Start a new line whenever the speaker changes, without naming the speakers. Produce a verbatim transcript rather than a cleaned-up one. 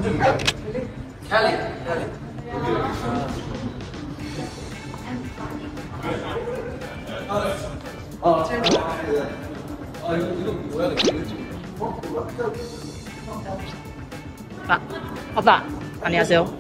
캘리. 캘리. 아, 체인버. 아, 이거 이거 뭐야? 어?
아, 아빠 안녕하세요.